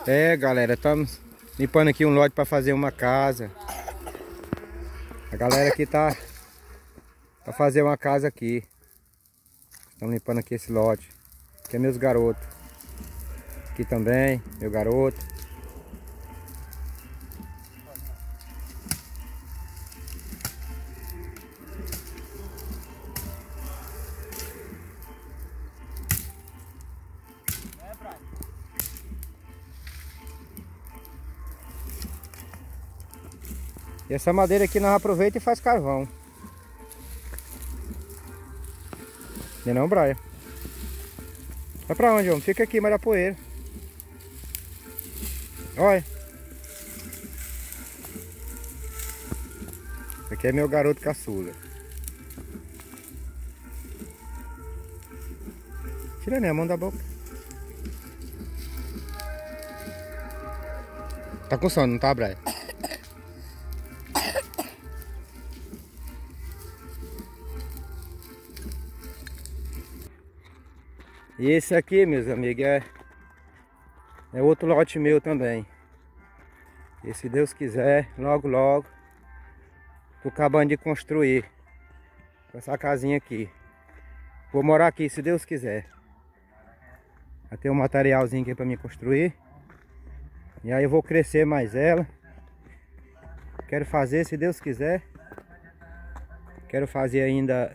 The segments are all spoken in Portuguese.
É, galera, estamos limpando aqui um lote para fazer uma casa. A galera aqui tá para fazer uma casa aqui. Estamos limpando aqui esse lote. Aqui é meus garotos. Aqui também, meu garoto. E essa madeira aqui nós aproveita e faz carvão. Não é não, Brian? Vai pra onde, homem? Fica aqui, Marapoeira. Olha. Esse aqui é meu garoto caçula. Tira minha mão da boca. Tá com sono, não tá, Brian? E esse aqui, meus amigos, é outro lote meu também. E se Deus quiser, logo logo, tô acabando de construir essa casinha aqui. Vou morar aqui, se Deus quiser. Vai ter um materialzinho aqui para me construir. E aí eu vou crescer mais ela. Quero fazer, se Deus quiser. Quero fazer ainda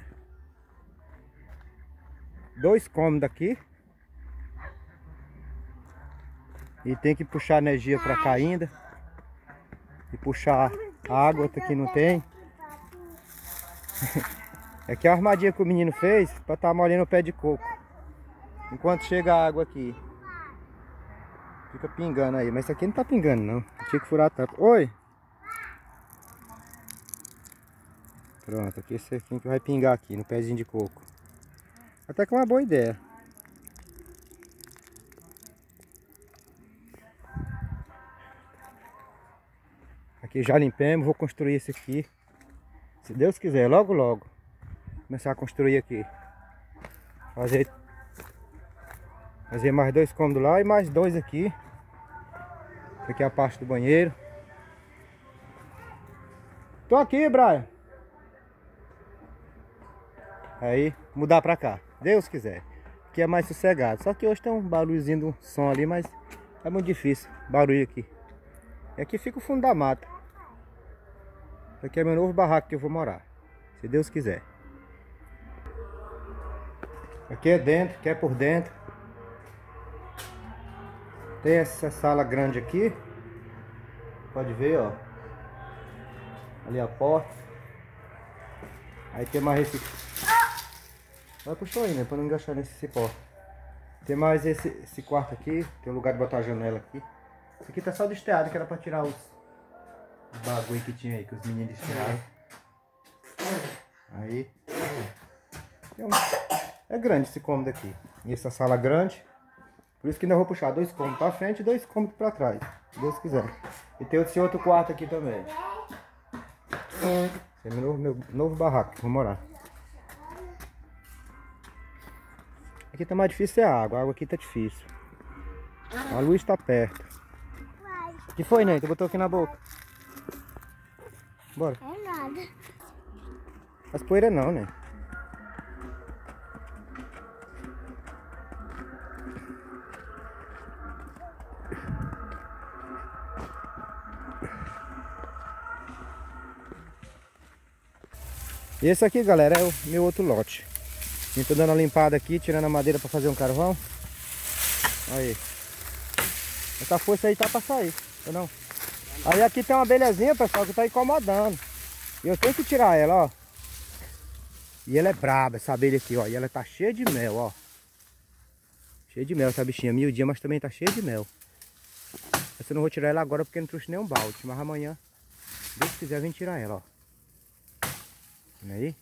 2 cômodos aqui. E tem que puxar energia para cá ainda. E puxar a água que não tem. Aqui é a armadilha que o menino fez para estar molhando o pé de coco. Enquanto chega a água aqui. Fica pingando aí. Mas isso aqui não tá pingando não. Tinha que furar a tampa. Oi! Pronto, aqui esse aqui que vai pingar aqui no pezinho de coco. Até que é uma boa ideia. Aqui já limpemos, vou construir esse aqui. Se Deus quiser, logo logo. Começar a construir aqui. Fazer mais 2 cômodos lá e mais 2 aqui. Aqui é a parte do banheiro. Tô aqui, Brian. Aí, mudar pra cá. Deus quiser. Aqui é mais sossegado. Só que hoje tem um barulhozinho do som ali, mas é muito difícil. Barulho aqui. E aqui fica o fundo da mata. Esse aqui é meu novo barraco que eu vou morar. Se Deus quiser. Aqui é dentro, aqui é por dentro. Tem essa sala grande aqui. Pode ver, ó. Ali a porta. Aí tem mais esse... Vai puxar aí, né? Pra não engaixar nesse cipó. Tem mais esse quarto aqui. Tem um lugar de botar a janela aqui. Esse aqui tá só desteado, que era pra tirar os bagulho que tinha aí, que os meninos tiraram. Aí. É grande esse cômodo aqui. E essa sala grande. Por isso que ainda vou puxar 2 cômodos pra frente e 2 cômodos pra trás. Se Deus quiser. E tem esse outro quarto aqui também. Esse é meu novo barraco que vou morar. Aqui tá mais difícil é a água aqui tá difícil. A luz tá perto. O que foi, né? Tu botou aqui na boca. Bora. É nada. Faz poeira não, né? E esse aqui, galera, é o meu outro lote. Eu tô dando uma limpada aqui, tirando a madeira pra fazer um carvão. Aí. Essa força aí tá pra sair, ou não? Aí aqui tem uma abelhazinha, pessoal, que tá incomodando. E eu tenho que tirar ela, ó. E ela é braba, essa abelha aqui, ó. E ela tá cheia de mel, ó. Cheia de mel essa bichinha, miudinha, mas também tá cheia de mel. Essa eu não vou tirar ela agora porque eu não trouxe nem um balde. Mas amanhã, se Deus quiser, vem tirar ela, ó. Vendo aí?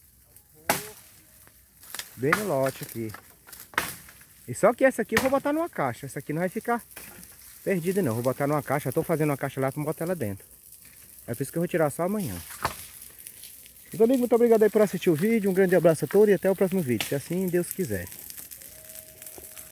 Bem no lote aqui. E só que essa aqui eu vou botar numa caixa. Essa aqui não vai ficar perdida não. Vou botar numa caixa. Já tô fazendo uma caixa lá para botar ela dentro. É por isso que eu vou tirar só amanhã. Meus amigos, muito obrigado aí por assistir o vídeo. Um grande abraço a todos e até o próximo vídeo. Se assim Deus quiser.